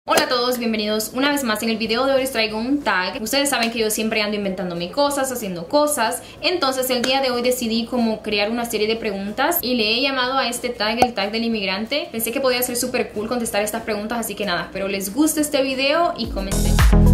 Hola a todos, bienvenidos una vez más. En el video de hoy les traigo un tag. Ustedes saben que yo siempre ando inventándome cosas, haciendo cosas. Entonces el día de hoy decidí como crear una serie de preguntas y le he llamado a este tag el tag del inmigrante. Pensé que podía ser súper cool contestar estas preguntas, así que nada, espero les guste este video y comencemos.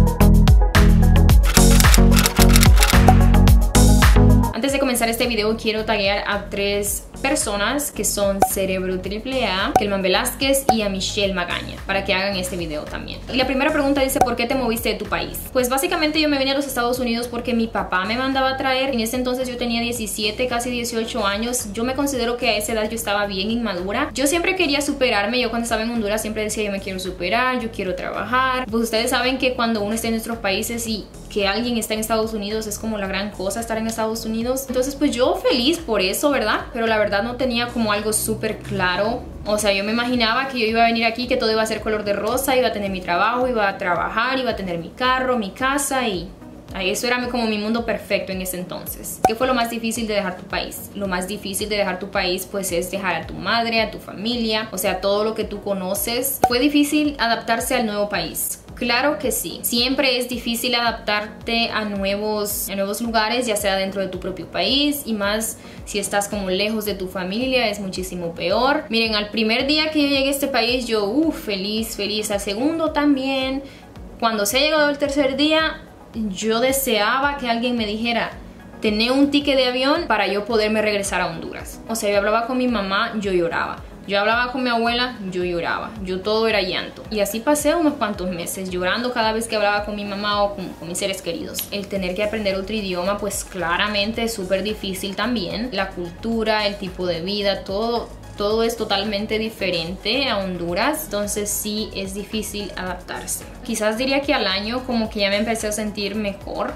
Antes de comenzar este video quiero taguear a 3 personas que son Cerebro AAA, Kelman Velázquez y a Michelle Magaña para que hagan este video también. Y la primera pregunta dice: ¿por qué te moviste de tu país? Pues básicamente yo me vine a los Estados Unidos porque mi papá me mandaba a traer. En ese entonces yo tenía 17, casi 18 años. Yo me considero que a esa edad yo estaba bien inmadura. Yo siempre quería superarme. Yo cuando estaba en Honduras siempre decía: yo me quiero superar, yo quiero trabajar. Pues ustedes saben que cuando uno está en nuestros países y que alguien está en Estados Unidos es como la gran cosa estar en Estados Unidos. Entonces pues yo feliz por eso, ¿verdad? Pero la verdad no tenía como algo súper claro. O sea, yo me imaginaba que yo iba a venir aquí, que todo iba a ser color de rosa, iba a tener mi trabajo, iba a trabajar, iba a tener mi carro, mi casa y eso era como mi mundo perfecto en ese entonces. ¿Qué fue lo más difícil de dejar tu país? Lo más difícil de dejar tu país pues es dejar a tu madre, a tu familia, o sea, todo lo que tú conoces. Fue difícil adaptarse al nuevo país. Claro que sí, siempre es difícil adaptarte a nuevos lugares, ya sea dentro de tu propio país, y más si estás como lejos de tu familia es muchísimo peor. Miren, al primer día que yo llegué a este país yo feliz, al segundo también. Cuando se ha llegado el tercer día yo deseaba que alguien me dijera: tené un ticket de avión para yo poderme regresar a Honduras. O sea, yo hablaba con mi mamá, yo lloraba. Yo hablaba con mi abuela, yo lloraba. Yo todo era llanto. Y así pasé unos cuantos meses llorando cada vez que hablaba con mi mamá o con mis seres queridos. El tener que aprender otro idioma pues claramente es súper difícil también. La cultura, el tipo de vida, todo es totalmente diferente a Honduras. Entonces sí es difícil adaptarse. Quizás diría que al año como que ya me empecé a sentir mejor.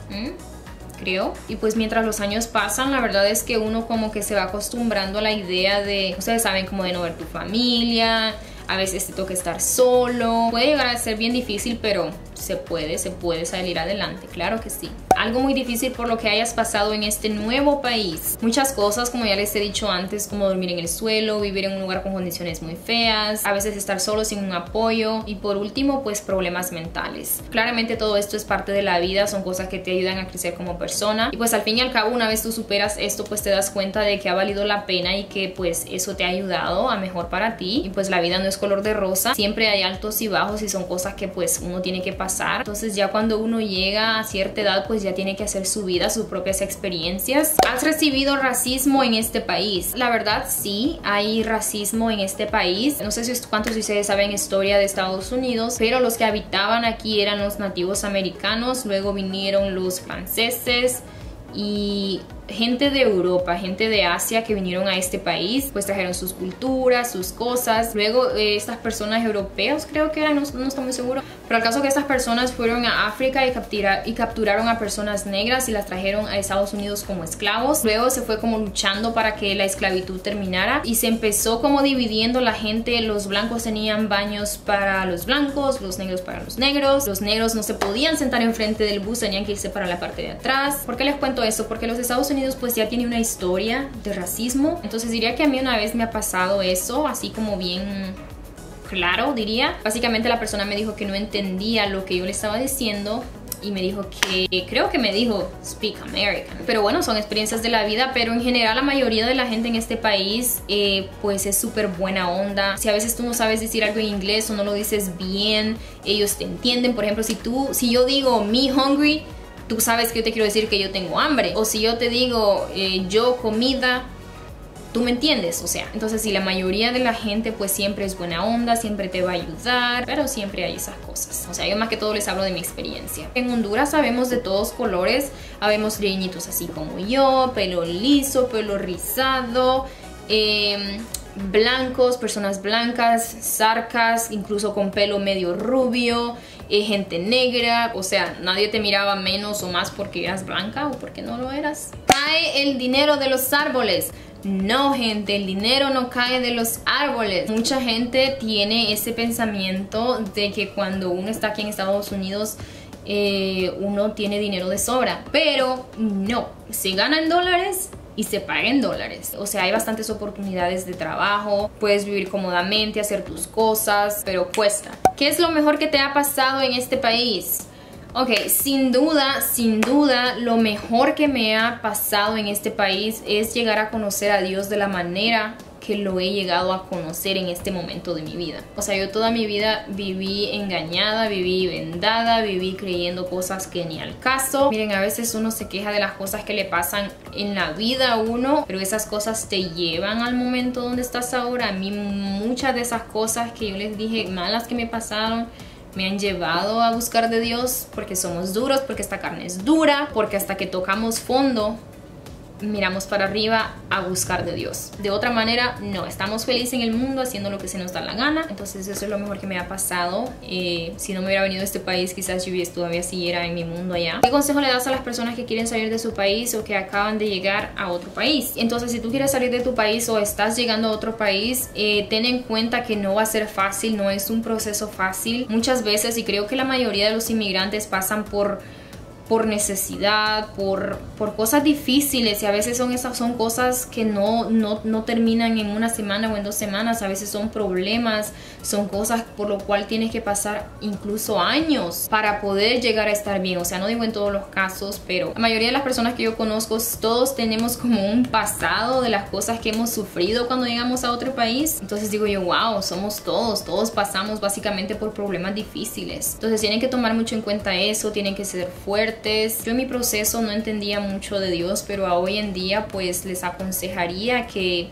Creo. Y pues mientras los años pasan, la verdad es que uno como que se va acostumbrando a la idea de, ustedes saben, como de no ver tu familia. A veces te toca estar solo. Puede llegar a ser bien difícil, pero se puede salir adelante, claro que sí. Algo muy difícil por lo que hayas pasado en este nuevo país. Muchas cosas, como ya les he dicho antes, como dormir en el suelo, vivir en un lugar con condiciones muy feas, a veces estar solo sin un apoyo, y por último, pues problemas mentales. Claramente todo esto es parte de la vida, son cosas que te ayudan a crecer como persona, y pues al fin y al cabo, una vez tú superas esto, pues te das cuenta de que ha valido la pena y que pues eso te ha ayudado a mejor para ti. Y pues la vida no es color de rosa, siempre hay altos y bajos y son cosas que pues uno tiene que pasar. Entonces ya cuando uno llega a cierta edad pues ya tiene que hacer su vida, sus propias experiencias. ¿Has recibido racismo en este país? La verdad sí, hay racismo en este país. No sé cuántos de ustedes saben historia de Estados Unidos, pero los que habitaban aquí eran los nativos americanos, luego vinieron los franceses y gente de Europa, gente de Asia que vinieron a este país, pues trajeron sus culturas, sus cosas. Luego estas personas europeos, creo que eran, no estoy muy seguro, pero el caso que estas personas fueron a África y capturaron a personas negras y las trajeron a Estados Unidos como esclavos. Luego se fue como luchando para que la esclavitud terminara y se empezó como dividiendo la gente. Los blancos tenían baños para los blancos, los negros para los negros no se podían sentar enfrente del bus, tenían que irse para la parte de atrás. ¿Por qué les cuento eso? Porque los Estados Unidos pues ya tiene una historia de racismo. Entonces diría que a mí una vez me ha pasado eso, así como bien claro, diría. Básicamente la persona me dijo que no entendía lo que yo le estaba diciendo y me dijo que, creo que me dijo speak American. Pero bueno, son experiencias de la vida. Pero en general la mayoría de la gente en este país pues es súper buena onda. Si a veces tú no sabes decir algo en inglés o no lo dices bien, ellos te entienden. Por ejemplo, si yo digo me hungry, tú sabes que yo te quiero decir que yo tengo hambre. O si yo te digo yo comida, tú me entiendes. O sea, entonces sí, la mayoría de la gente pues siempre es buena onda, siempre te va a ayudar, pero siempre hay esas cosas. O sea, yo más que todo les hablo de mi experiencia. En Honduras sabemos de todos colores. Habemos trigueñitos así como yo, pelo liso, pelo rizado, blancos, personas blancas, zarcas, incluso con pelo medio rubio, gente negra. O sea, nadie te miraba menos o más porque eras blanca o porque no lo eras. ¿Cae el dinero de los árboles? No, gente, el dinero no cae de los árboles. Mucha gente tiene ese pensamiento de que cuando uno está aquí en Estados Unidos uno tiene dinero de sobra, pero no. Se gana en dólares y se paga en dólares. O sea, hay bastantes oportunidades de trabajo, puedes vivir cómodamente, hacer tus cosas, pero cuesta. ¿Qué es lo mejor que te ha pasado en este país? Ok, sin duda, lo mejor que me ha pasado en este país es llegar a conocer a Dios de la manera que lo he llegado a conocer en este momento de mi vida. O sea, yo toda mi vida viví engañada, viví vendada, viví creyendo cosas que ni al caso. Miren, a veces uno se queja de las cosas que le pasan en la vida a uno, pero esas cosas te llevan al momento donde estás ahora. A mí muchas de esas cosas que yo les dije malas que me pasaron me han llevado a buscar de Dios, porque somos duros, porque esta carne es dura, porque hasta que tocamos fondo miramos para arriba a buscar de Dios. De otra manera, no, estamos felices en el mundo haciendo lo que se nos da la gana. Entonces eso es lo mejor que me ha pasado. Si no me hubiera venido a este país, quizás yo todavía siguiera en mi mundo allá. ¿Qué consejo le das a las personas que quieren salir de su país o que acaban de llegar a otro país? Entonces, si tú quieres salir de tu país o estás llegando a otro país, ten en cuenta que no va a ser fácil, no es un proceso fácil. Muchas veces, y creo que la mayoría de los inmigrantes pasan por necesidad, por cosas difíciles, y a veces son cosas que no terminan en una semana o en 2 semanas. A veces son problemas, son cosas por lo cual tienes que pasar incluso años para poder llegar a estar bien. O sea, no digo en todos los casos, pero la mayoría de las personas que yo conozco, todos tenemos como un pasado de las cosas que hemos sufrido cuando llegamos a otro país. Entonces digo yo, wow, somos todos pasamos básicamente por problemas difíciles. Entonces tienen que tomar mucho en cuenta eso, tienen que ser fuertes. Yo en mi proceso no entendía mucho de Dios, pero hoy en día pues les aconsejaría que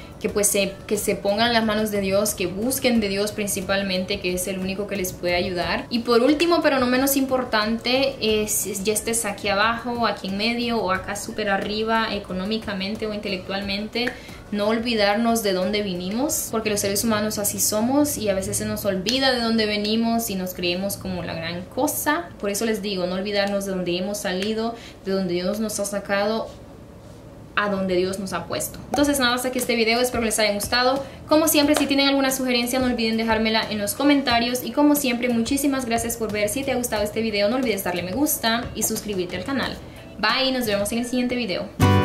se pongan las manos de Dios, que busquen de Dios principalmente, que es el único que les puede ayudar. Y por último, pero no menos importante, ya estés aquí abajo, aquí en medio o acá súper arriba, económicamente o intelectualmente, no olvidarnos de dónde vinimos, porque los seres humanos así somos y a veces se nos olvida de dónde venimos y nos creemos como la gran cosa. Por eso les digo, no olvidarnos de dónde hemos salido, de dónde Dios nos ha sacado, a donde Dios nos ha puesto. Entonces nada, hasta aquí este video, espero que les haya gustado. Como siempre, si tienen alguna sugerencia, no olviden dejármela en los comentarios. Y como siempre, muchísimas gracias por ver. Si te ha gustado este video, no olvides darle me gusta y suscribirte al canal. Bye, nos vemos en el siguiente video.